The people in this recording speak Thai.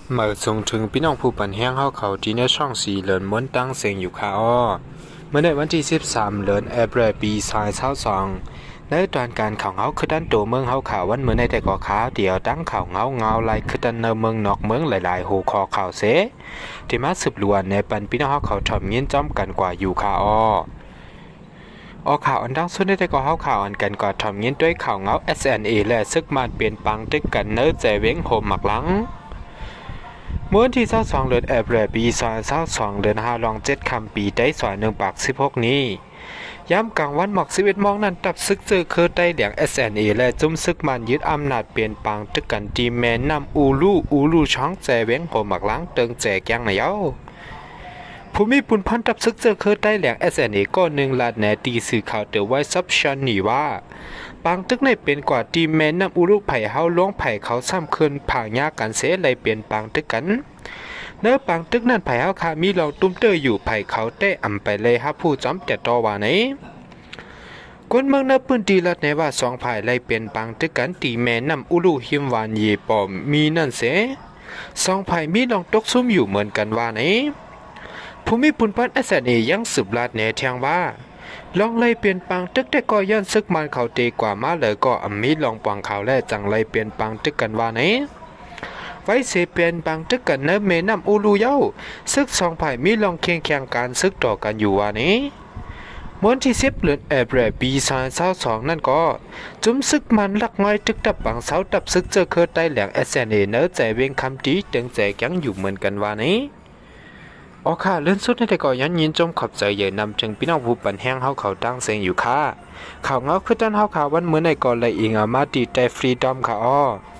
เมื่อส่งถึงพี่น้องผู้ปันแห้งเขาที่ในช่องสีเหลินม้วนตั้งเสียงอยู่ค่ะเมื่อในวันที่13เดือนเอพริลปี2022ในตอนการข่าวเงาคือด้านตัวเมืองข่าววันเมื่อในแต่ก่อข่าวเดียวตั้งข่าวเงาไล่คือด้านเมืองนอกเมืองหลายๆหูคอข่าวเสที่มาสืบล้วนในปันพี่น้องเขาทำเงี้ยจ้อมกันกว่าอยู่ค่ะข่าวอันดังสุดในแต่ก็ข่าวอันกันก่อทำเงี้ยด้วยข่าวเงา SNA และซึกมันเปลี่ยนปังตึกกันเนื้อใจเว้งโฮมหมักหลังเมื่อที่22เดือนเอพริลปี2022เดือน5ลอง7คำปีได้สอย1ปาก16นี้ย้ำกลางวันหมอก11โมงนั้นตับซึกเจอคือไต้เหลียง SNA และจุ่มซึกมันยึดอำนาจเปลี่ยนปังตึกกันทีแมนนำอูลูช่องแจเว้งโฮมหมักหลังเติงแจกยังไหนผู้มีปุนพันตับซึกเจอคือไต้เหลียง SNA ก็หนึ่งลาดแนตีสื่อข่าวเตอไว้ซับชันนี่ว่าปางตึกในเป็นกว่าทีแมนนำอุรุไผ่เฮาล้วงไผ่เขาซ้ำคืนผ่างยากันเสเลยเปลี่ยนปางตึกกันเนื้อปางตึกนั่นไผ่เฮาคามีลองตุ้มเตออยู่ไผ่เขาเต้อ่ำไปเลยฮับผู้จอมแต่ต่อว่าไหนคนเมืองนับพื้นที่รัดในว่าสองไผ่เลยเปลี่ยนปางตึกกันทีแมนนำอุรุหิมวานเยปอมมีนั่นเสสองไผ่มีลองตกซุ่มอยู่เหมือนกันว่าไหนผู้มีปุนพันSNAยังสืบลาดแนเทียงว่าลองเลยเปลี่ยนปังตึกแต่ก็ย้อนซึกมันเขาตีกว่ามาเลยก็มีลองปังเขาและจังเลยเปลี่ยนปังตึกกันว่าไหนไว้เสเปลี่ยนปังตึกกันเนเมนำอูรูเย้าซึกสองฝ่ายมีลองเคียงแข่งการซึกต่อกันอยู่ว่านี้ม้วนที่10เดือนเอพริลปี2022นั่นก็จุ่มซึกมันลักง่อยตึกตับปังเสาตับซึกเจอเคอไต้แหลงSNAเนื้อใจเวงคำตีตึงใจยังอยู่เหมือนกันว่านี้ค่ะเลื่อนสุดในแต่ก็ยันยินจมขอบใจใหญ่นำจึงพี่น้องผู้ปันแห้งเขาตั้งเสียงอยู่ค่ะข่าวเงาคือด้านข่าววันเมื่อในก่อนเลยอิงอามาดีแต่ฟรีดอมค่ะ